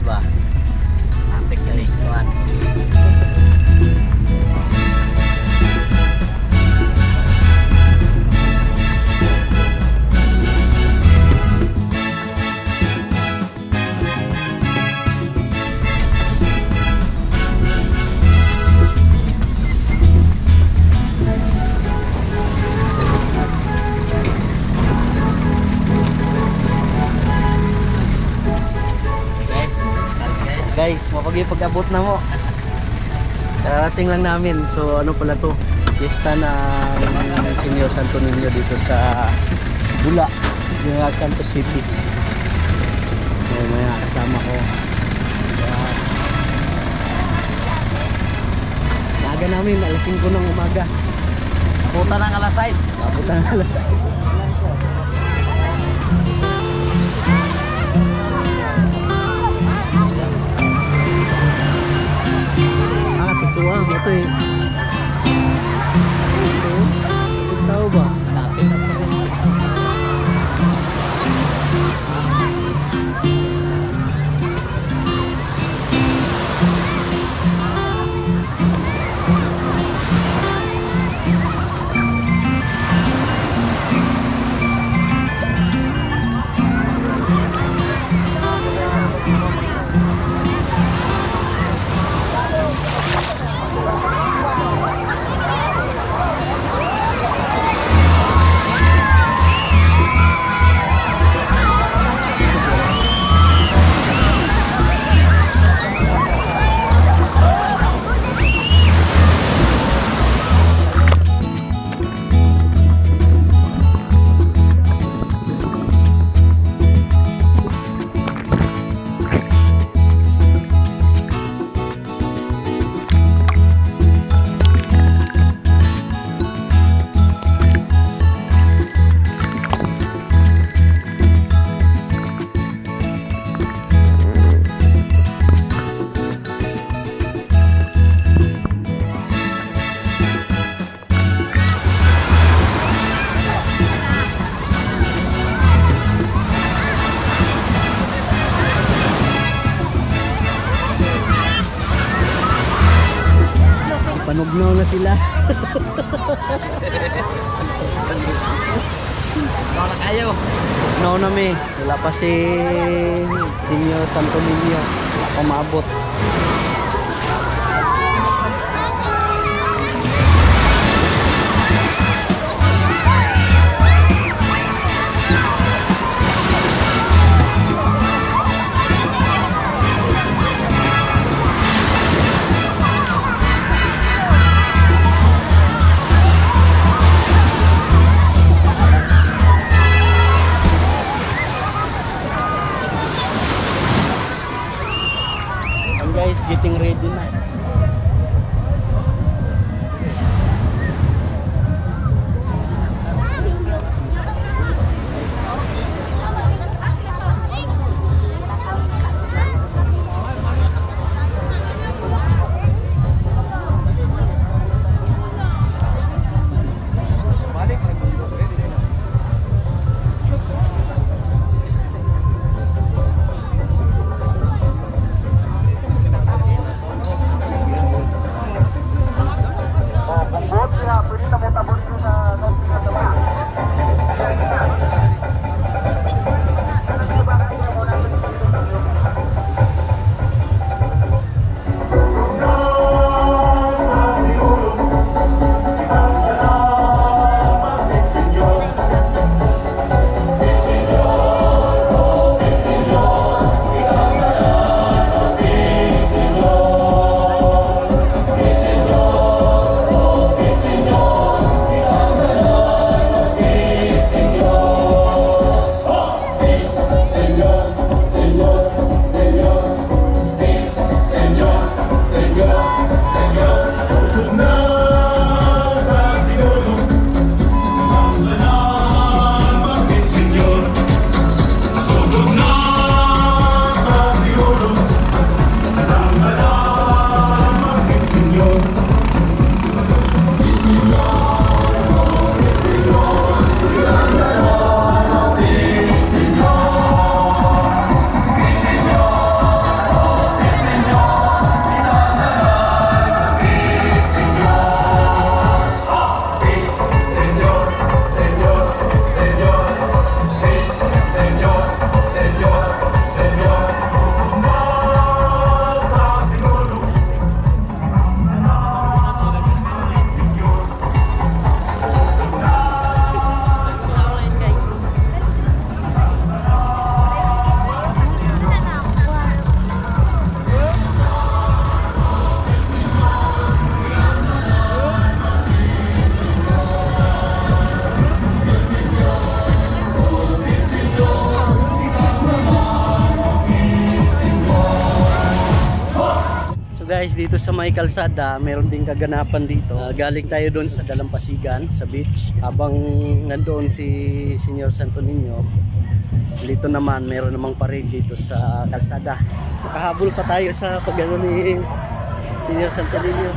ba? Apik kali tuan. Guys, mapagi pag-abot na mo. Karating lang namin. So ano pala to? Fiesta ng Senior Santo Niño dito sa Bula, General Santos City. So may kasama ko. Maaga namin, alas 5 ng umaga. Abutan ng alas 6. Abutan ng alas 6. Tuang ito eh. Tahu ba? Natin na pa rin. Panugnaw na sila. Kalau nak kayo. No na mi. Wala pa si Senior Santo Niño. Wala pa maabot. Guys, getting ready na. guys, dito sa may kalsada, meron ding kaganapan dito. Galing tayo doon sa Dalampasigan, sa beach. Habang nandoon si Senyor Santo Niño, dito naman, meron namang parade dito sa kalsada. Makahabol pa tayo sa pagano ni Senyor Santo Niño.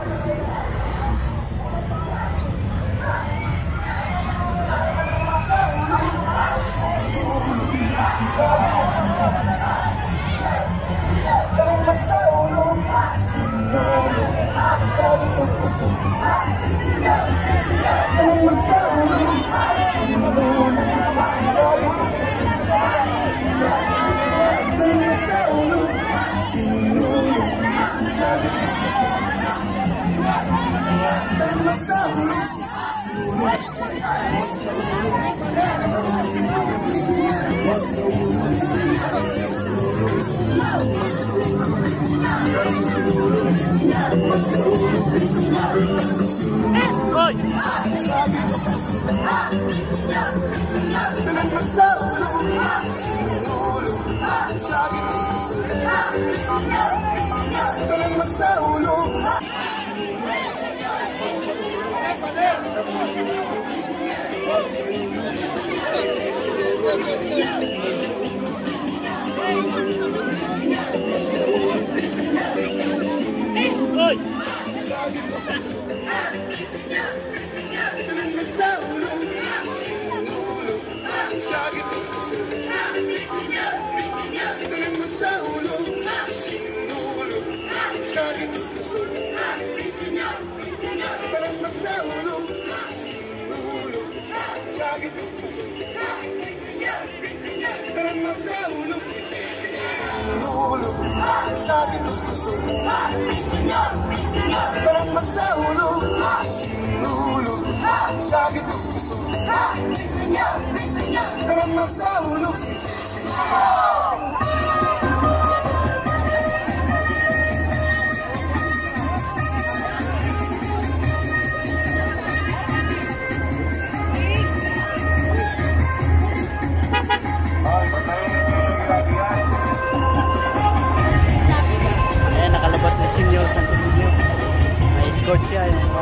Nakalabas na Senyor Santo Niño. May escort siya.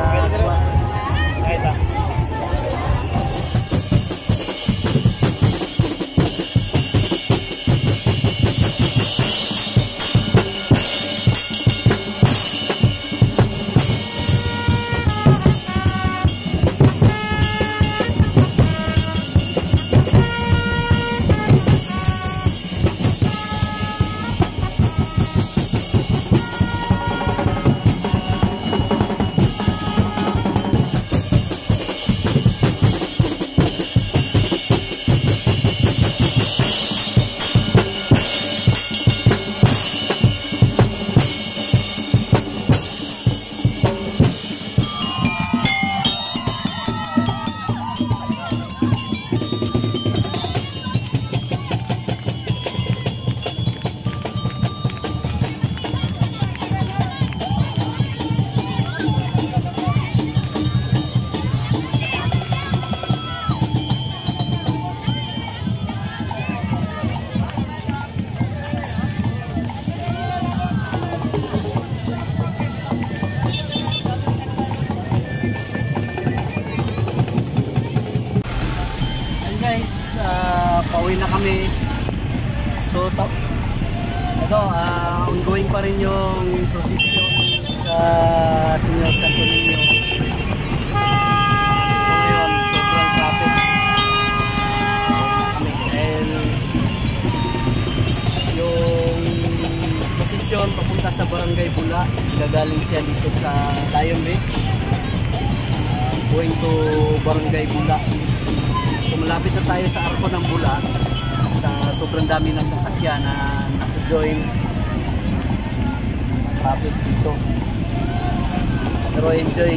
Pauwi na kami. So ito, ongoing pa rin yung procession sa Senyor Santo Niño. So ngayon, sobrang traffic dahil yung procession papunta sa Barangay Bula. Gagaling siya dito sa Lion Beach, going to Barangay Bula. So malapit na tayo sa Arko ng Bula, sa sobrang dami ng sasakyan na naka-join traffic dito. Pero enjoy.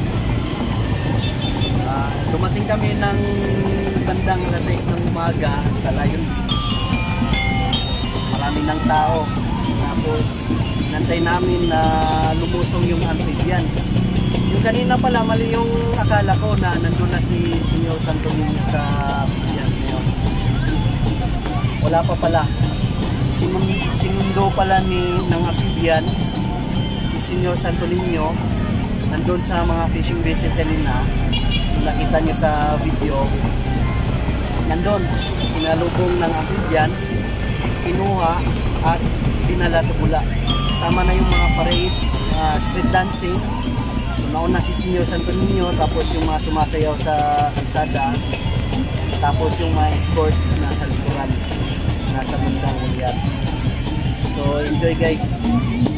Dumating kami ng bandang alas 6 ng umaga sa Lion Beach. Marami ng tao. Tapos nantay namin na lumusong yung amphibians. Yung kanina pala, mali yung akala ko na nandun na si Senyor Santo Niño sa amphibians ngayon. Wala pa pala. Sinundo pala ng amphibians Senyor Santo Niño nandun sa mga fishing vessel kanina, kung nakita niyo sa video, nandun sinalubong ng amphibians, kinuha at dinala sa Bula. Sama na yung mga parade, street dancing. So nauna si Senyor Santo Niño, tapos yung mga sumasayaw sa kalsada, tapos yung mga escort nasa likuran, nasa bandang ulyat. So enjoy guys.